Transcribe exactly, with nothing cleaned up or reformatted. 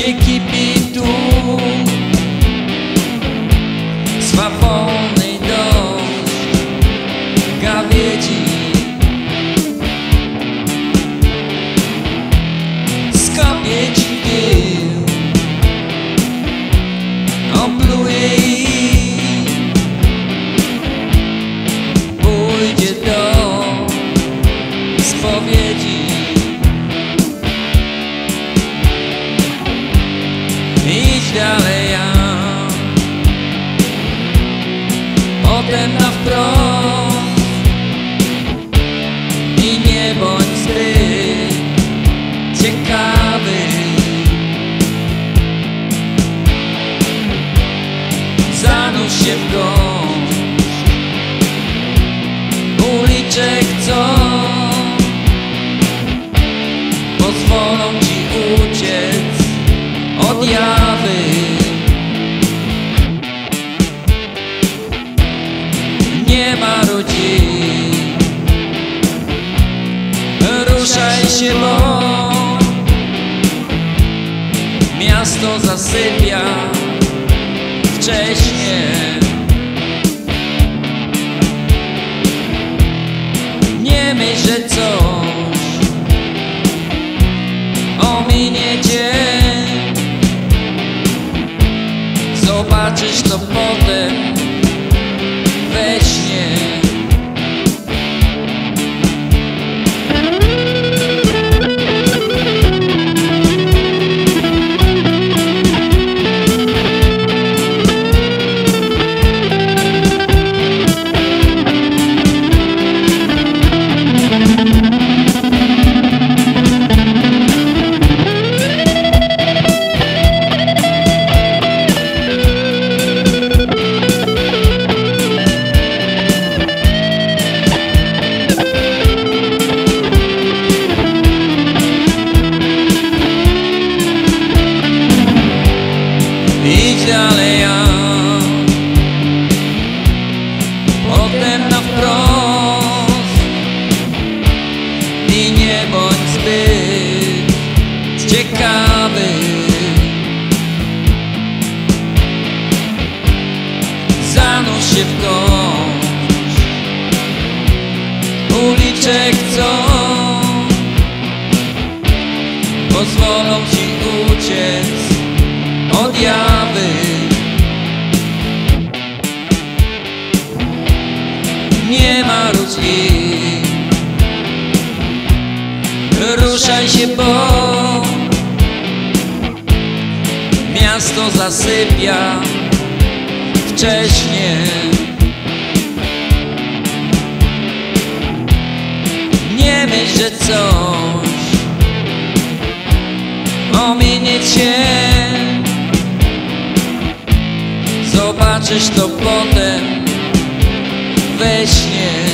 mieście kipi tłum, swawolny deszcz gawiedzi, skapie ci tył, opluje i pójdzie do spowiedzi. Idź dalej, ja potem na wprost i nie bądź zbyt ciekawy. Zanurz się w gąszcz uliczek, co pozwolą ci uciec od jawy. Nie ma rodzin, ruszaj się, bo miasto zasypia wcześnie. Nie myśl, że coś ominie cię, zobaczysz to potem we śnie. Idź dalej, ja potem na wprost i nie bądź zbyt ciekawy. Zanurz się w gąszcz uliczek, co pozwolą ci uciec od jawy. Nie ma różnic, ruszaj się, bo miasto zasypia wcześnie. Nie myśl, że coś ominie cię, zobaczysz to potem we śnie.